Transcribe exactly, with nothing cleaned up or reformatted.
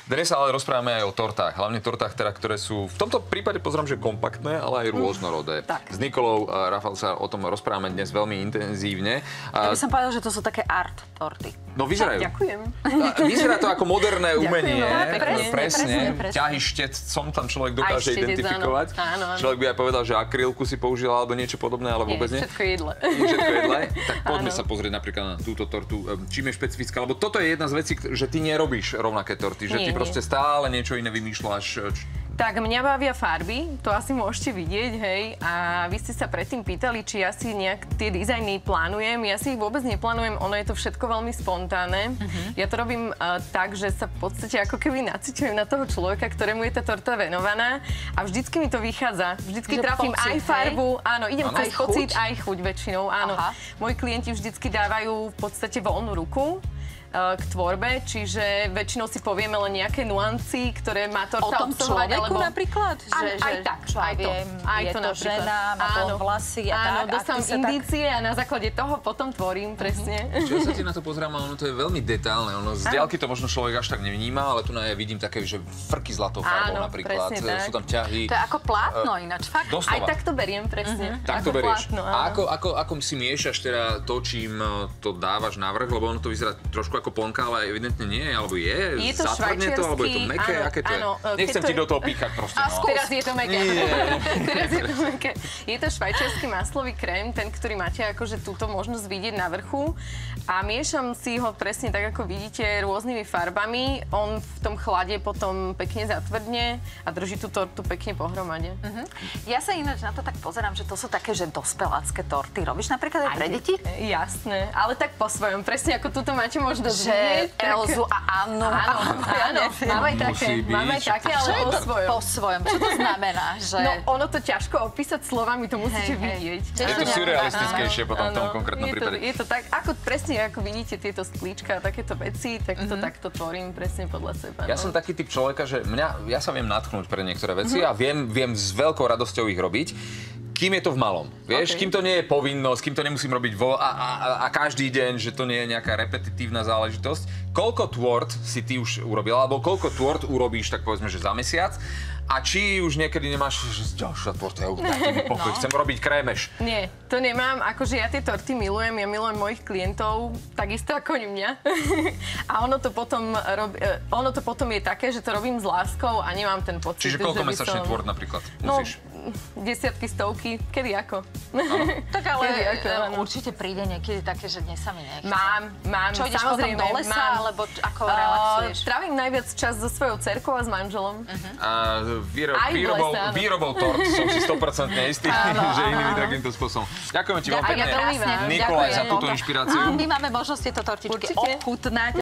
Dnes sa ale rozprávame aj o tortách, hlavne tortách, teda, ktoré sú v tomto prípade pozerám, že kompaktné, ale aj rôznorodé. Tak. S Nikolou uh, Rafal sa o tom rozprávame dnes veľmi intenzívne. Ja by som povedal, že to sú také art torty. No vyzerajú. Ďakujem. Vyzerá to ako moderné umenie. Ďakujem, no, presne, presne. presne, presne. Ťahy štecom tam človek dokáže Aj štedec, identifikovať. áno. Áno, áno. Človek by aj povedal, že akrylku si použila alebo niečo podobné, ale vôbec nie. Nie, všetko jedle. Všetko jedle. Tak poďme Áno. sa pozrieť napríklad na túto tortu. Čím je špecifická? Lebo toto je jedna z vecí, že ty nerobíš rovnaké torty, že Nie, ty proste nie. stále niečo iné vymýšľaš. Tak mňa bavia farby, to asi môžete vidieť, hej. A vy ste sa predtým pýtali, či ja si nejak tie dizajny plánujem. Ja si ich vôbec neplánujem, ono je to všetko veľmi spontánne. Uh-huh. Ja to robím uh, tak, že sa v podstate ako keby naciťujem na toho človeka, ktorému je tá torta venovaná. A vždycky mi to vychádza. Vždycky Že trafím pocit, aj farbu, hej? áno, idem Áno. cez Aj pocit, chuť? aj chuť väčšinou, áno. Aha. Moji klienti vždycky dávajú v podstate voľnú ruku k tvorbe, čiže väčšinou si povieme len nejaké nuancy, ktoré má torta O tom obsahovať, človeku alebo... napríklad? Že, Aj, aj že, tak, čo aj to. viem, Aj je to to napríklad. žena, má Áno. to vlasy a Áno, tak. a dostávam ty sa indície a na základe toho potom tvorím, presne. Čo sa ti na to pozerám, ono to je veľmi detailné. Ono z diaľky to možno človek až tak nevníma, ale tu na ja vidím také, že frky zlatou farbou Áno, napríklad. presne tak. Sú tam ťahy. To je ako plátno ináč, fakt. Doslova. Aj tak to beriem, presne. Tak Ako to berieš. plátno, A áno. ako, ako, ako si miešaš teda to, čím to dávaš na vrch, lebo ono to vyzerá trošku ako plnka, ale evidentne nie, alebo je? Je to Zatvrdne to, alebo je to švajčiarsky, meké? áno, Aké to áno, je? keď Nechcem to ti je- do toho píchať proste. A No. teraz je to meké. Nie. Teraz je to meké. Je to švajčiarsky maslový krém, ten, ktorý máte akože túto možnosť vidieť na vrchu. A miešam si ho presne tak, ako vidíte, rôznymi farbami. On v tom chlade potom pekne zatvrdne a drží tú tortu pekne pohromade. Mhm. Ja sa ináč na to tak pozerám, že to sú také, že dospelácké torty. Robíš napríklad aj pre deti? Jasné, ale tak po svojom. Presne ako túto máte možnosť Že vidieť. tak- Elzu a Annu. Áno, áno, máme aj také, Musí byť. máme aj také, ale Čo je po to svojom. po svojom? Čo to znamená? Že... No, ono to ťažko opísať slovami, to musíte Hej, hej. vidieť. Čiže Je to Áno, surrealistickejšie potom v tom Áno, konkrétnom je to, prípade. je to tak, ako presne ako vidíte tieto sklíčka a takéto veci, tak to takto tvorím presne podľa seba. Ja no. som taký typ človeka, že mňa, ja sa viem natchnúť pre niektoré veci a viem, viem s veľkou radosťou ich robiť. Kým je to v malom, vieš, Okay. kým to nie je povinnosť, kým to nemusím robiť vo, a, a, a každý deň, že to nie je nejaká repetitívna záležitosť. Koľko tôrt si ty už urobila, alebo koľko tôrt urobíš, tak povedzme, že za mesiac? A či už niekedy nemáš, že ďalšia torta, ja už dajte mi pokoj, chcem robiť krémeš. Nie, to nemám, akože ja tie torty milujem, ja milujem mojich klientov, takisto ako oni mňa. A ono to potom, rob, e, ono to potom je také, že to robím s láskou a nemám ten pocit, Čiže koľko že by mesačne som... tvort napríklad No, musíš? desiatky, stovky, kedy ako. Tak ale Kedy ako, e, áno. určite príde niekedy také, že dnes sa mi nechce. Mám, mám, Čo, ideš potom samozrejme, do lesa, mám. alebo č- ako Uh, relaxuješ? Trávim najviac čas so svojou dcerkou a s manželom. A výro, Aj v výrobou, lese, áno. výrobou tort som si sto percent istý, Áno, že áno, inými áno. takýmto spôsobom. Ďakujem ti veľmi Ďakujem pekne, veľmi vám. Nikolaj, za Ďakujem. túto inšpiráciu. A my máme možnosť tieto tortičky Určite. ochutnať.